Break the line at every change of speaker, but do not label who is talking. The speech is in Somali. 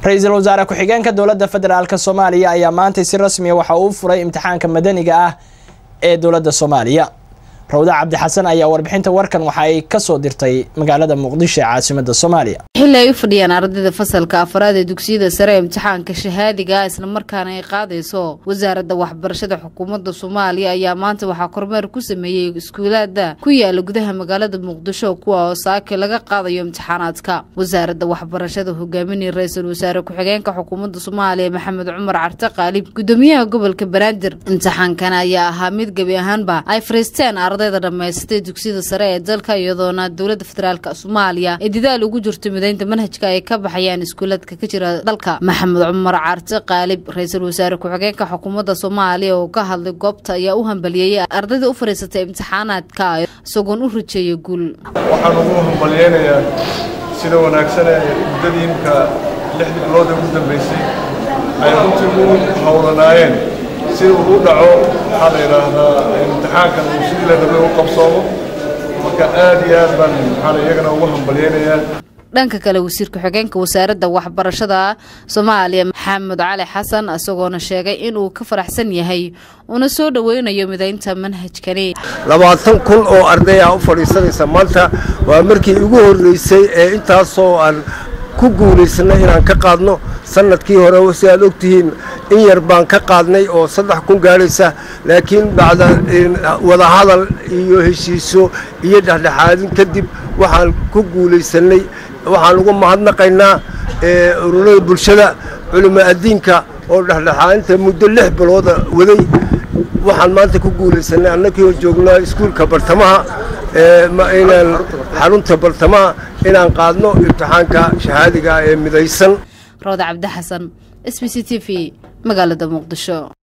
ra'iisul wasaare ku-xigeenka dowladda federaalka Soomaaliya ayaa maanta si rasmi ah waxa uu furay imtixaanka madaniga ah ee dowladda Soomaaliya. Rawda Cabdi Xasan ayaa warbixinta warkan waxa ay ka soo dirtay magaalada Muqdisho ee caasimadda Soomaaliya.
xilli ay u fadhiyaan ardayda fasalka afraad ee dugsiyada sare ee imtixaanka shahaadiga isla markaana ay qaadayso wasaaradda waxbarashada xukuumadda Soomaaliya ayaa maanta waxa kormeer ku sameeyay iskuulada ku yaala gudaha magaalada Muqdisho kuwa oo saaka laga qaadayo imtixaanaadka. wasaaradda waxbarashada hogaaminaya ra'iisul wasaare ku-xigeenka xukuumadda Soomaaliya Maxamed Cumar Carte Qaalib gudoomiyaha gobolka Banaadir. imtixaankan ayaa ahaa mid gabi ahaanba ay fariisteen ardayda dhamaystay dugsiyada sare ee dalka iyadoona dowladda federaalka Soomaaliya ay dadaal ugu jirto mideynta manhajka ay ka baxayaan iskuuladka ka jira dalka. Maxamed Cumar Carte Qaalib ra'iisul wasaare ku-xigeenka xukuumadda Soomaaliya oo ka hadlay goobta ayaa u hambaliyay ardayda u fariisatay imtixaanaadka isagoon u rajeeyay guul.
waxaan ugu hambaliyaynayaa sida wanaagsan ee muddadiinka 6 bilood ugu dambeysay ay runtii ugu hawlanaayeen si uu dhaco waxa la yiraahdaa imtixaankan uu sidii la rabay u qabsoomo marka aad iyo aad baan waxaan iyagana ugu hambaliyaynayaa.
dhanka kale wasiirka xigeenka wasaaradda waxbarashada Soomaaliya Maxamed Cali Xasan asagoona sheegay in uu ka faraxsan yahay una soo dhaweynayo mideynta manhajkani.
20,000 oo arday ah u fariisanaysa maanta waa markii ugu horeysay ee intaas oo aan ku guuleysnay inaan ka qaadno sanadkii hore si aad ogtihiin in yar baan ka qaadnay oo 3,000 gaaraysa laakiin bacda wada hadal iyo heshiiso iyo dhaxdhaxaadin kadib waxaan ku guuleysanay waxaan ugu mahadnaqaynaa ururada bulshada culimada diinka oo dhaxdhaxaadinta muddo 6 bilood waday waxaan maanta ku guuleysanay annagoo joognaa iskuulka bartamaha inaan xarunta bartamaha inaan qaadno imtixaanka shahaadiga ee midaysan.
Rawda Cabdi Xasan SBC TV magaalada Muqdisho.